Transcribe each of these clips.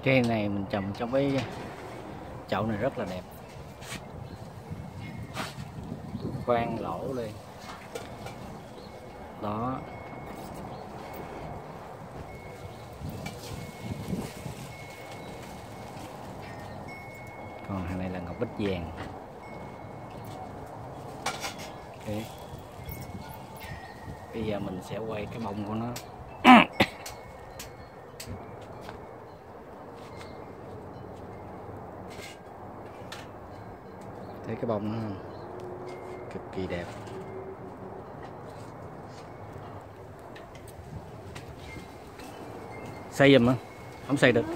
Cây này mình trồng trong cái chậu này rất là đẹp. Khoan lỗ lên. Đó. Còn hàng này là ngọc bích vàng. Ok. Bây giờ mình sẽ quay cái bông của nó. Thấy cái bông nó không? Cực kỳ đẹp. Xây giùm á, không xây được.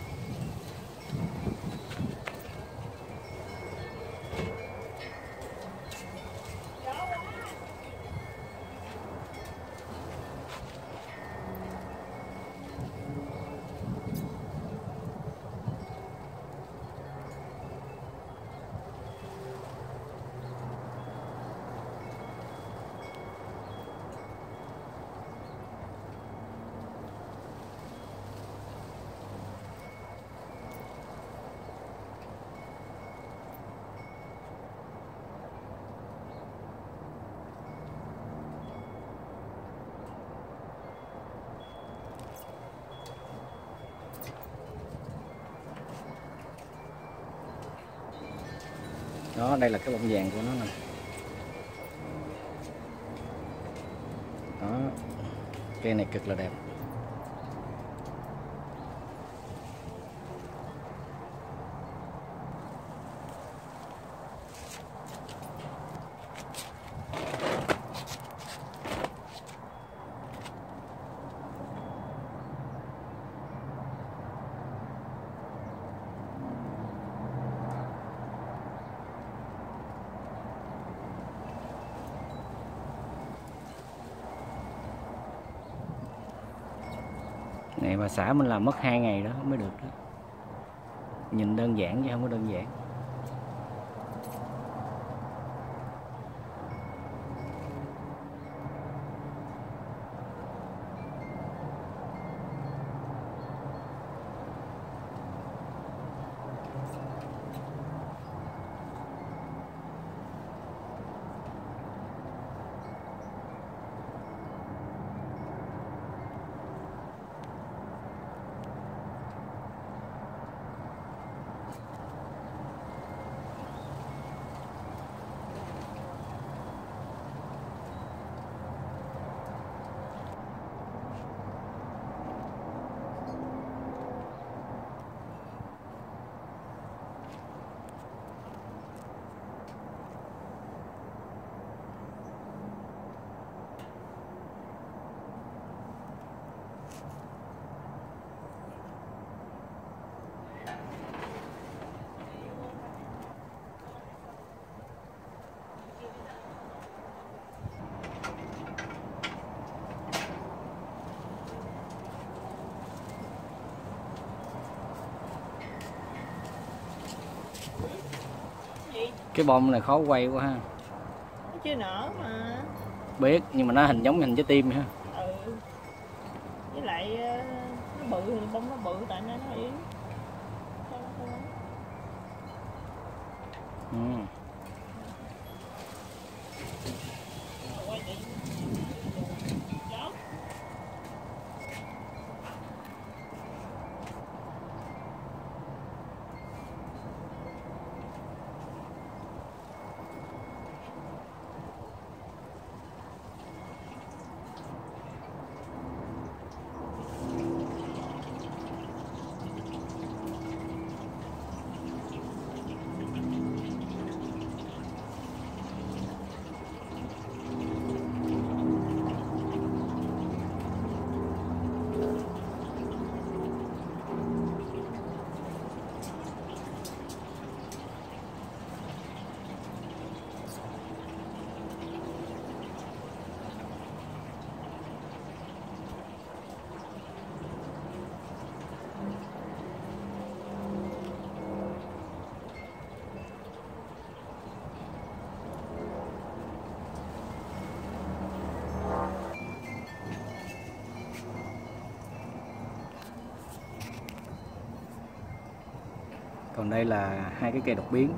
Đó, đây là cái bông vàng của nó nè. Đó, cây này cực là đẹp. Này bà xã mình làm mất 2 ngày đó mới được đó. Nhìn đơn giản chứ không có đơn giản. Cái bông này khó quay quá ha. Nó chưa nở mà. Biết, nhưng mà nó hình giống hình trái tim ha. Ừ. Với lại nó bự thì bông nó bự tại nó yếu. Ừ. Còn đây là hai cái cây đột biến.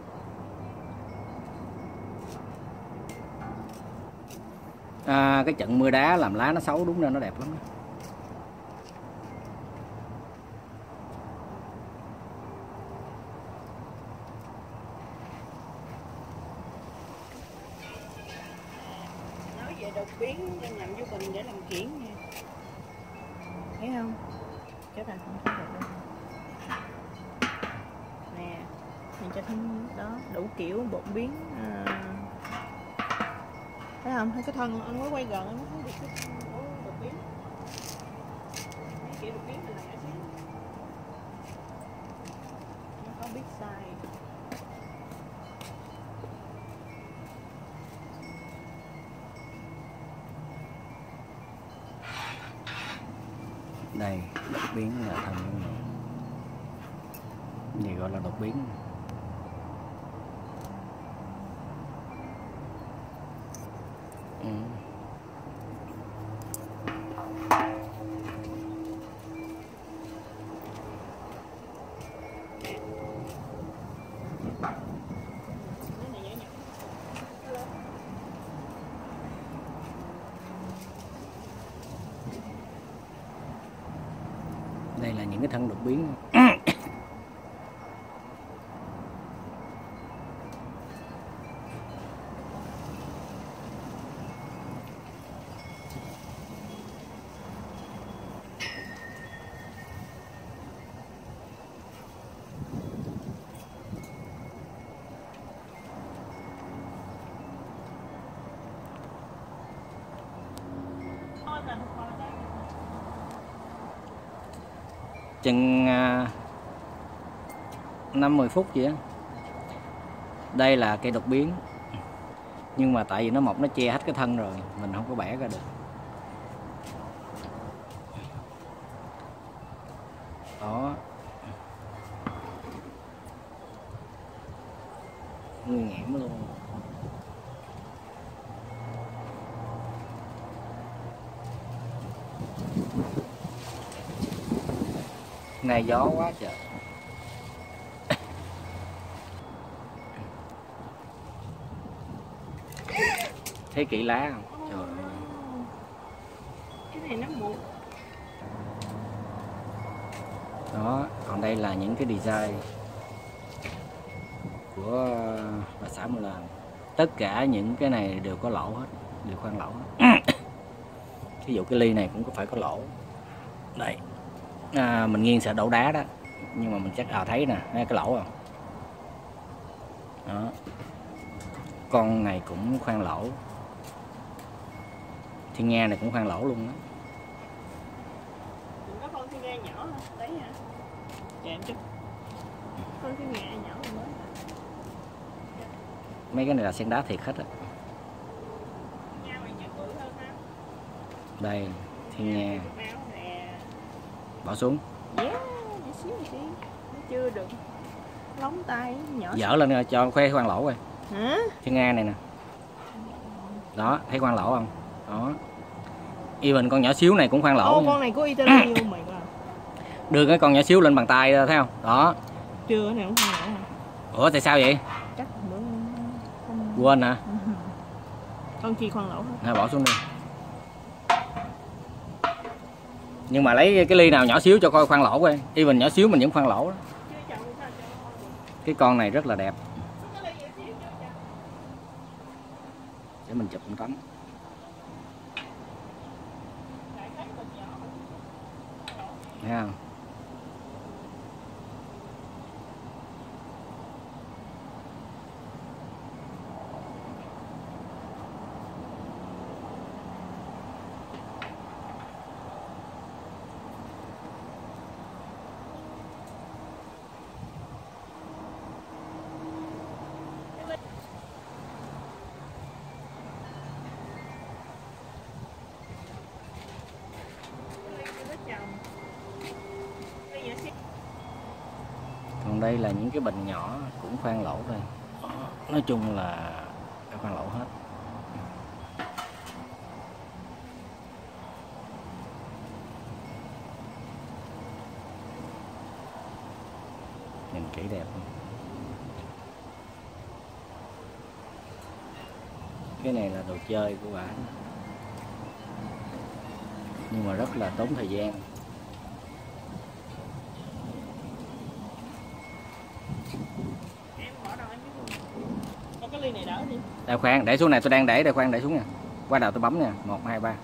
Cái trận mưa đá làm lá nó xấu, đúng ra nó đẹp lắm. Nói về đột biến nhằm vô Bình để làm kiển nha, thấy không? Cái này không thấy được đâu. Nè, mình cho thêm đó đủ kiểu bột biến. Thấy không? Thấy cái thân anh mới quay gần anh mới thấy được cái thân của đột biến. Mấy kiểu đột biến này là nhỏ xíu. Nó có big size. Đây, đột biến là thân gì gọi là đột biến. Đây là những cái thân đột biến. Chừng 5-10 phút vậy á. Đây là cây đột biến, nhưng mà tại vì nó mọc nó che hết cái thân rồi, mình không có bẻ ra được. Đó, nguyên nghẽm luôn. Này gió quá trời. Thấy kỹ lá không? Trời ơi. Cái này nó muộn. Đó, còn đây là những cái design của bà xã mình làm. Tất cả những cái này đều có lỗ hết, đều khoan lỗ hết. Ví dụ cái ly này cũng có phải có lỗ. Đây, mình nghiêng sợ đổ đá đó, nhưng mà mình chắc thấy nè, cái lỗ không? Đó, con này cũng khoan lỗ, thiên nga này cũng khoan lỗ luôn đó. Có con thiên nga nhỏ hả? Đấy hả? Dạ em chút. Con thiên nga nhỏ mới. Mấy cái này là sen đá thiệt hết á. Đây, thiên nga. Bỏ xuống. Yeah, nhỏ xíu đi. Nó chưa được. Lóng tay nhỏ. Dở lên cho khoe khoan lỗ rồi. Hả? Thiên nga này nè. Đó, thấy khoan lỗ không? Đó. Even con nhỏ xíu này cũng khoan lỗ. Con này của Italy luôn mày coi. Đưa cái con nhỏ xíu lên bàn tay thấy không? Đó. Chưa, cái này không khoan lỗ hả? Ủa tại sao vậy? Chắc bữa không... Quên hả? Con chi khoan lỗ hả? Bỏ xuống đi. Nhưng mà lấy cái ly nào nhỏ xíu cho coi khoan lỗ coi. Even nhỏ xíu mình vẫn khoan lỗ đó. Cái con này rất là đẹp. Để mình chụp một tấm. Thấy không? Còn đây là những cái bình nhỏ cũng khoan lỗ đây. Nói chung là khoan lỗ hết. Nhìn Kỹ đẹp không? Cái này là đồ chơi của bạn, nhưng mà rất là tốn thời gian. Em bỏ đâu em biết luôn. Có cái ly này đỡ đi. Đây khoan, để xuống này, tôi đang để đây, khoan để xuống nha. Qua đầu tôi bấm nha, 1 2 3.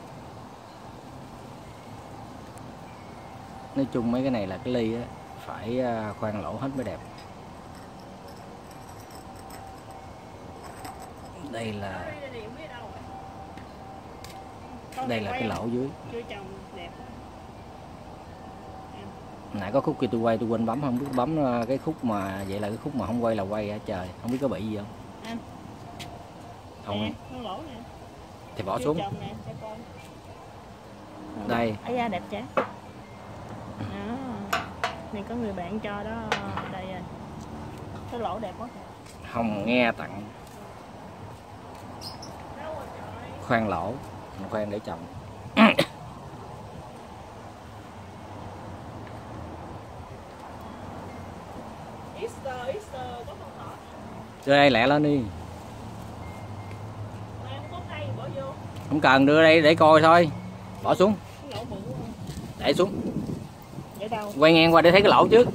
Nói chung mấy cái này là cái ly á, phải khoan lỗ hết mới đẹp. Đây là cái lỗ dưới. Chưa trồng đẹp. Nãy có khúc kia tôi quay tôi quên bấm, không biết bấm cái khúc mà vậy là cái khúc mà không quay là quay hả trời, không biết có bị gì không. Anh. Không. Nè, nó lỗ nè. Thì bỏ Chưa xuống. trồng nè, cho coi. Đây. Ấy da đẹp chán. Đó. Này có người bạn cho đó, đây rồi. Cái lỗ đẹp quá. Không nghe tặng. Khoan lỗ, khoan để trồng. Easter có con thỏ. Đưa đây lẹ lên đi. Em có cây bỏ vô. Không cần, đưa đây để coi thôi. Bỏ xuống. Cái lỗ bự quá. Để xuống. Để đâu? Quay ngang qua để thấy cái lỗ trước.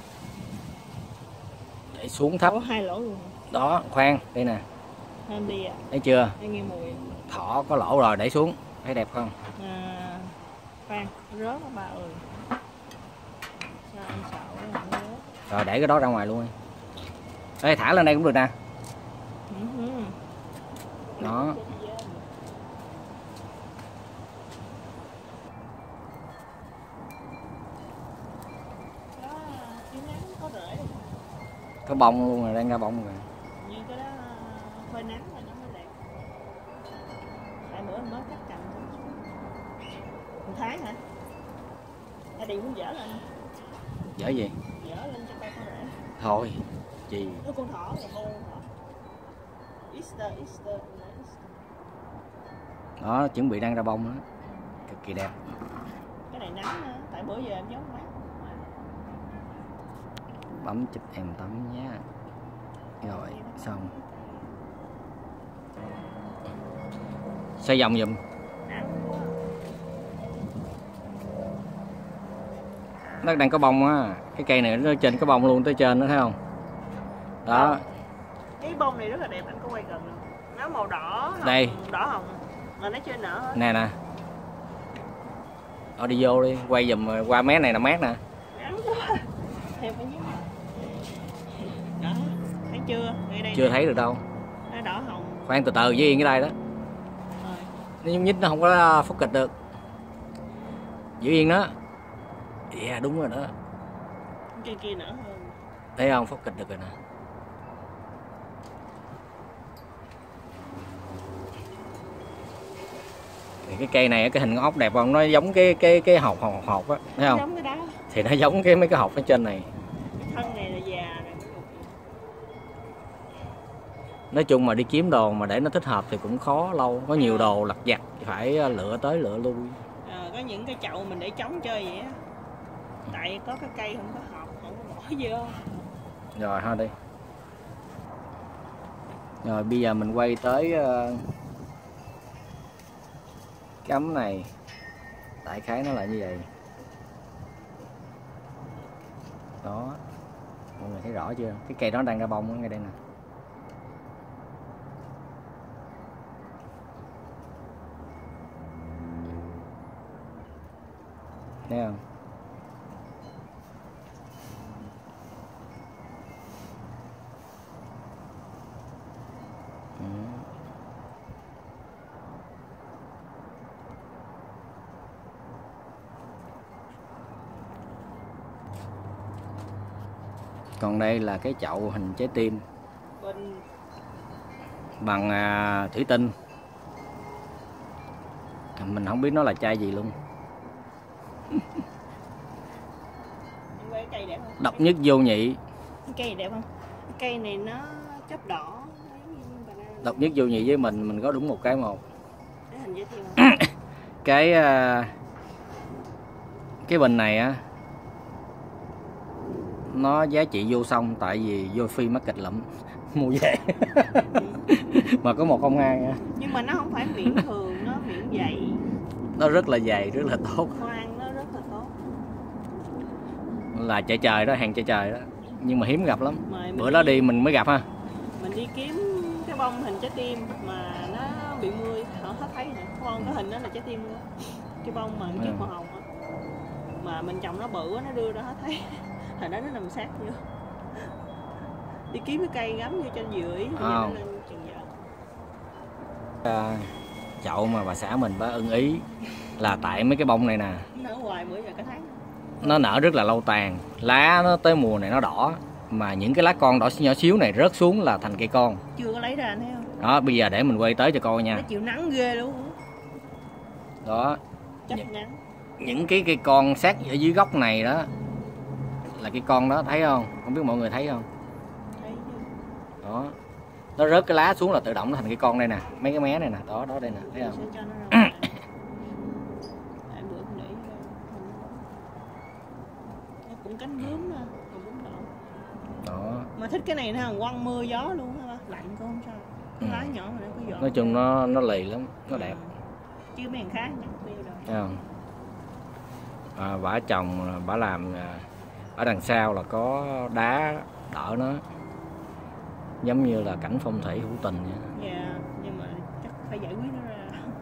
Để xuống thấp. Có 2 lỗ luôn. Đó, khoan, đây nè. Em đi à. Thấy chưa? Em nghe mùi. Thỏ có lỗ rồi, để xuống. Thấy đẹp không? À, khoan, rớt đó bà ơi. Sao anh sợ quá rớt. Rồi để cái đó ra ngoài luôn đi. Ê, thả lên đây cũng được nè. Đó. Có bông luôn rồi, đang ra bông rồi. Như cái đó phơi nắng rồi nó mới đẹp. Tại bữa mới cắt cành. 1 tháng hả? Hay đi muốn dở lên? Dở gì? Dở lên cho coi có rễ. Thôi, gì? Nó con thỏ là con thỏ. Easter. Đó, chuẩn bị đang ra bông đó. Cực kỳ đẹp. Cái này nắng nữa, tại bữa giờ em giấu mát. Bấm chụp em tấm nhé. Rồi, xong. Xoay vòng giùm. Nó đang có bông á. Cái cây này nó trên có bông luôn, tới trên đó thấy không? Đó. Cái bông này rất là đẹp, anh có quay gần không? Nó màu đỏ hồng, đây. Đỏ hồng mà nó chưa nở hết. Nè nè. Đó, đi vô đi, quay giùm qua mé này là mát nè. Thêm phải nhíu. Đó, thấy chưa? Ngay đây chưa nè. thấy được đâu. Nó đỏ hồng. Khoan từ từ với yên cái đây đó. Rồi. Nó nhúc nhích nó không có focus được. Giữ yên đó. Yeah, đúng rồi đó. Cây kia nở hơn. Thấy không? Focus được rồi nè. Thì cái cây này cái hình con ốc đẹp không? Nó giống cái hột á, thấy không? Giống cái đó. Thì nó giống mấy cái hột ở trên này. Cái thân này là già rồi. Nói chung mà đi kiếm đồ mà để nó thích hợp thì cũng khó lâu, có nhiều đồ lặt vặt phải lựa tới lựa lui. Có những cái chậu mình để trống chơi vậy á. Tại có cái cây không có hộp, không có bỏ vô. Rồi thôi đi. Rồi bây giờ mình quay tới cái ấm này. Đại khái nó là như vậy. Đó. Mọi người thấy rõ chưa? Cái cây đó đang ra bông ở ngay đây nè. Thấy không? Còn đây là cái chậu hình trái tim bằng thủy tinh. Mình không biết nó là chai gì luôn. Cây đẹp không? Độc nhất vô nhị. Cây đẹp không? Cây này nó chớp đỏ. Độc nhất vô nhị với mình có đúng một cái một. Cái hình dễ thương không? Cái bình này á, nó giá trị vô song, tại vì vô phi mắc kịch lụm mua về. Mà có 102 nha. Nhưng mà nó không phải miệng thường, nó miệng dày. Nó rất là dày, rất là tốt. Khoan nó rất là tốt. Là chợ trời đó, hàng chợ trời đó. Nhưng mà hiếm gặp lắm. Bữa đó đi, đi mình mới gặp ha. Mình đi kiếm cái bông hình trái tim mà nó bị mưa, họ hết thấy nè. Con cái hình đó là trái tim luôn. Cái bông mà chiếc màu hồng á. Mà mình trồng nó bự á, nó đưa ra hết thấy. Hồi đó nó nằm sát vô. Đi kiếm cái cây gắm vô cho dừa ý. Nó lên chừng giờ. Chậu mà bà xã mình bá ưng ý là tại mấy cái bông này nè. Nở hoài bữa giờ cả tháng. Nó nở rất là lâu tàn. Lá nó tới mùa này nó đỏ. Mà những cái lá con đỏ nhỏ xíu này rớt xuống là thành cây con. Chưa có lấy ra anh thấy không? Đó, bây giờ để mình quay tới cho coi nha. Nó chịu nắng ghê luôn. Đó. Chấp nắng. Những cái cây con sát ở dưới gốc này đó là cái con đó, thấy không? Không biết mọi người thấy không? Thấy chứ. Đó. Nó rớt cái lá xuống là tự động nó thành cái con đây nè, mấy cái mé này nè, đó đó đây nè, thấy không? Sẽ cho nó ra ngoài. Tại bữa cũng để nó cũng cánh bướm mà, còn bướm đỏ. Đó. Mà thích cái này nó quăng mưa gió luôn ha, lạnh cũng không sao. Cái lá nhỏ mà nó có giọt. Nói chung nó lì lắm, nó đẹp. Chứ mấy thằng khác nhặt tiêu rồi. Thấy không? Bả trồng, bả làm ở đằng sau là có đá đỡ nó, giống như là cảnh phong thủy hữu tình vậy. Dạ, nhưng mà chắc phải giải quyết nó ra.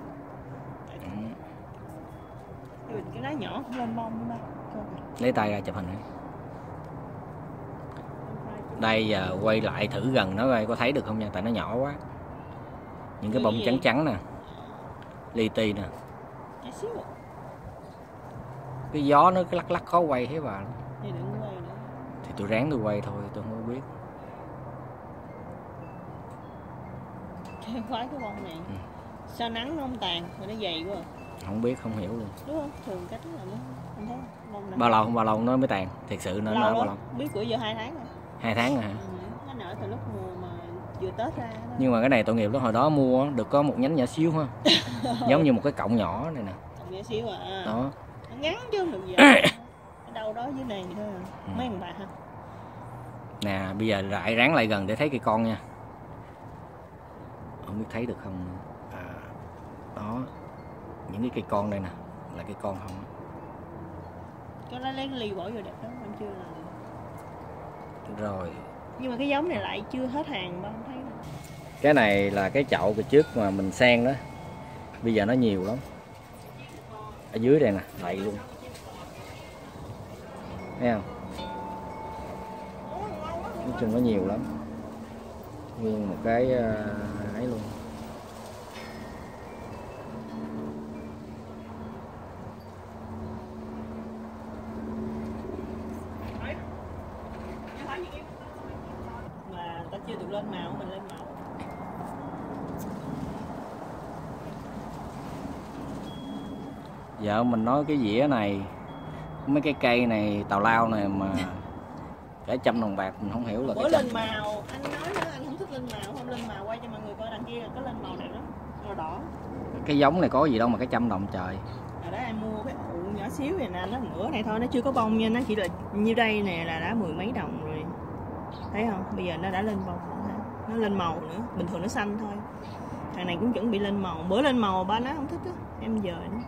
Cái lá nhỏ cũng lên bông luôn đó. Lấy tay ra chụp hình này. Đây giờ quay lại thử gần nó coi có thấy được không nha, tại nó nhỏ quá. Những cái bông trắng trắng nè, li ti nè. Cái gió nó cái lắc khó quay thế bà. Thì đừng quay nữa. Thì tôi ráng tôi quay thôi, tôi không có biết. Cái khoái cái bông này. Sao nắng nó không tàn mà nó dày quá. Không biết, không hiểu luôn. Đúng không? Thường cách là nó không thấy bông này. Bao lâu nó mới tàn? Thiệt sự nó nở bao lâu? Biết bữa giờ 2 tháng rồi. 2 tháng rồi hả? Nó nở từ lúc mùa mà vừa Tết ra đó. Nhưng mà cái này tội nghiệp lắm, hồi đó mua được có một nhánh nhỏ xíu ha. Giống như một cái cọng nhỏ này nè. Cọng nhỏ xíu à. Đó. Nó ngắn chứ không được gì. Ở đâu đó dưới này thôi à. Mấy thằng bà ha. Nè, bây giờ lại ráng lại gần để thấy cây con nha. Không biết thấy được không? Đó. Những cái cây con đây nè, là cây con không? Có lá lấy ly bỏ vô đẹp lắm, em chưa làm. Rồi. Nhưng mà cái giống này lại chưa hết hàng ba không thấy đâu. Cái này là cái chậu từ trước mà mình sen đó. Bây giờ nó nhiều lắm. Ở dưới đây nè, đầy luôn. Thấy không? Nói chung nó nhiều lắm. Nguyên một cái ấy luôn. Mà ta chưa được lên màu, mình lên màu. Giờ mình nói cái dĩa này, mấy cái cây này tào lao này mà cả 100 đồng bạc mình không hiểu là bữa lên màu, anh nói nữa anh không thích lên màu, không lên màu quay cho mọi người coi đằng kia là có lên màu này đó, màu đỏ. Cái giống này có gì đâu mà cái 100 đồng trời. Ở đó em mua cái ụ nhỏ xíu này nè, nó nửa này thôi, nó chưa có bông nha, nó chỉ là như đây nè là đã 10 mấy đồng rồi. Thấy không? Bây giờ nó đã lên bông nữa, nó lên màu nữa, bình thường nó xanh thôi. Thằng này cũng chuẩn bị lên màu, bữa lên màu ba nó không thích á, em dời nó.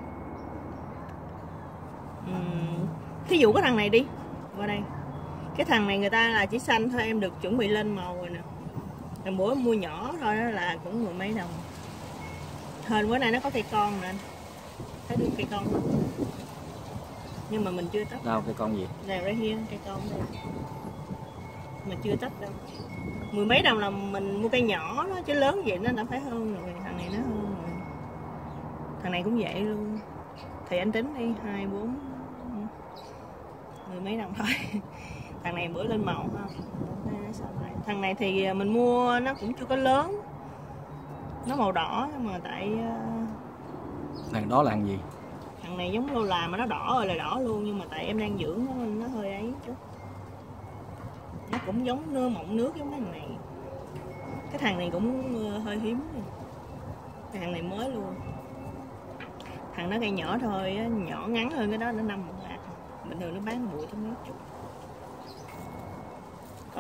Thí dụ cái thằng này đi, qua đây. Cái thằng này người ta là chỉ xanh thôi, em được chuẩn bị lên màu rồi nè. Lần bữa mua nhỏ thôi đó là cũng 10 mấy đồng. Hên bữa nay nó có cây con nè anh. Thấy được cây con không? Nhưng mà mình chưa tách. Đâu cây con gì? Này right here, cây con đây. Mà chưa tách đâu. 10 mấy đồng là mình mua cây nhỏ đó, chứ lớn vậy nó đã phải hơn rồi. Thằng này nó hơn rồi. Thằng này cũng vậy luôn. Thì anh tính đi, 2, 4 10 mấy đồng thôi. Thằng này bữa lên màu ha. Thằng này thì mình mua nó cũng chưa có lớn. Nó màu đỏ mà tại Thằng đó là thằng gì? thằng này giống lô là mà nó đỏ rồi là đỏ luôn, nhưng mà tại em đang dưỡng nó hơi ấy chút. Nó cũng giống nơ mọng nước giống cái này. Cái thằng này cũng hơi hiếm. Cái thằng này mới luôn. Thằng nó cây nhỏ thôi, nhỏ ngắn hơn cái đó nó 5 một hạt. Bình thường nó bán bụi tới mấy chục.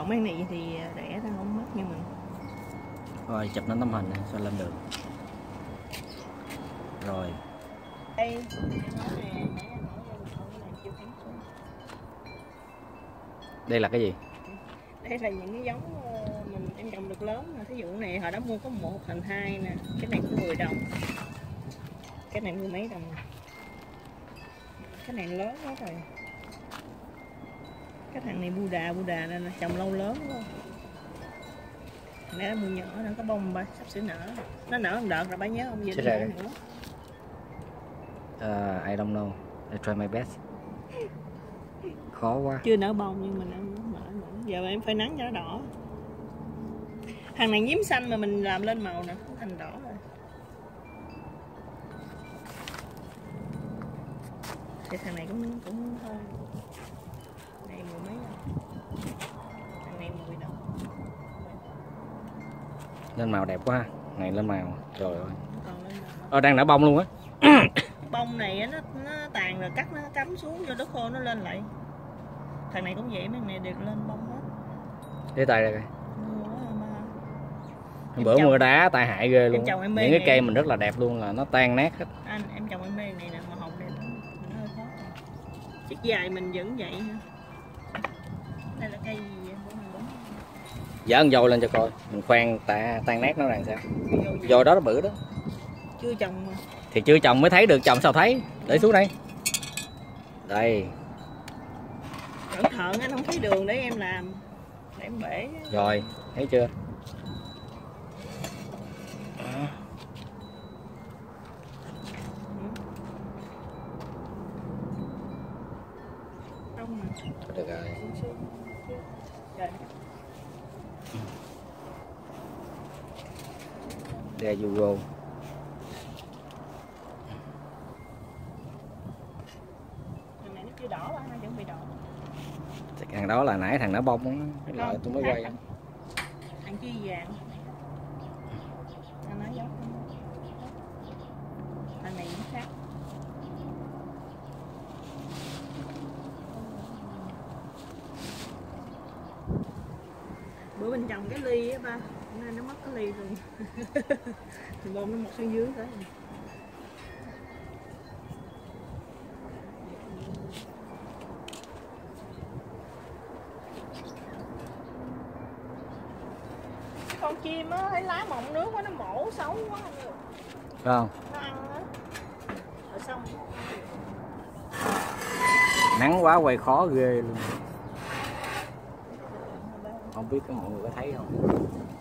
mấy này thì rẻ tao không mất nhưng mà Rồi chụp nó tấm hình này, sao lên được. Rồi đây đây là cái gì? đây là những cái giống em trồng được lớn mà thí dụ này hồi đó mua có 1 thành 2 nè, cái này có 10 đồng, cái này 10 mấy đồng, cái này lớn quá rồi. Cái thằng này Buddha nên là trồng lâu lớn luôn. Nãy mua nhỏ nó có bông ba sắp sửa nở, nó nở một đợt rồi bà nhớ không? Giờ nó nở nữa. I don't know. I try my best. Khó quá. Chưa nở bông nhưng mà nó nở nữa. Giờ em phải nắng cho nó đỏ. Thằng này nhím xanh mà mình làm lên màu nè, nó thành đỏ rồi. Thì thằng này cũng thôi. Này 10 mấy rồi. Thằng này 10 đồng. Lên màu đẹp quá ha. Này lên màu. Trời ơi. Còn lên màu. Đang nở bông luôn á. Bông này nó tàn rồi cắt nó cắm xuống vô đất khô nó lên lại. Thằng này cũng vậy, mấy thằng này đều lên bông hết. Để tay đây coi. Em Bữa trồng, mưa đá tai hại ghê luôn. Những cái này. cây mình rất là đẹp luôn là nó tan nát hết. Anh em trồng em mê này nè, màu hồng này nó hơi khó. Chiếc dài mình vẫn vậy ha. Đây là cây gì vậy? Dở con dôi lên cho coi. Mình khoan tan nát nó là sao? Dôi đó nó bự đó. Chưa trồng mà. Thì chưa trồng mới thấy được, trồng sao thấy. Để xuống đây. Đây. Cẩn thận anh không thấy đường để em làm. Để em bể. Rồi, thấy chưa? Được rồi. There you go. Thằng này nó chưa đỏ, nó vẫn bị đỏ. Thằng đó là nãy thằng nó bông á, cái loại tôi mới quay. Thằng chi vàng. Thằng nó giống. Thằng này cũng khác. Bữa mình trồng cái ly á ba, nên nó mất cái ly luôn. Thì bông nó mọc xuống dưới tới. Con chim á thấy lá mọng nước quá nó mổ xấu quá. Phải không? Nó ăn á. Rồi xong. Nắng quá quay khó ghê luôn. Không biết các mọi người có thấy không?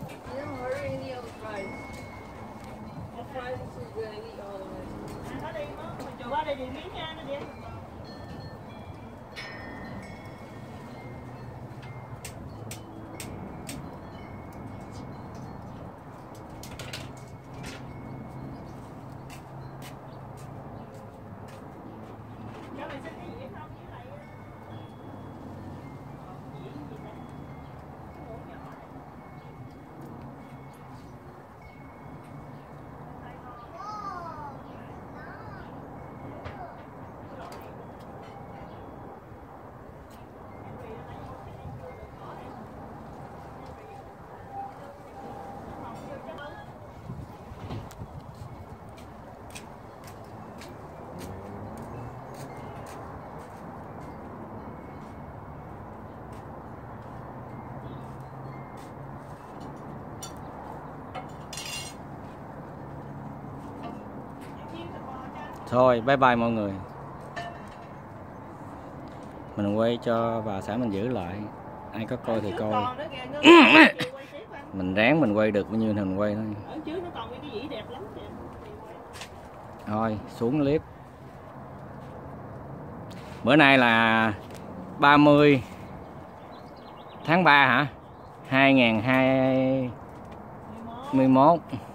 Thôi bye bye mọi người. Mình quay cho bà xã mình giữ lại. Ai có coi thì coi. Mình ráng mình quay được bao nhiêu thì mình quay thôi. Thôi xuống clip. Bữa nay là 30 tháng 3 hả? 2021.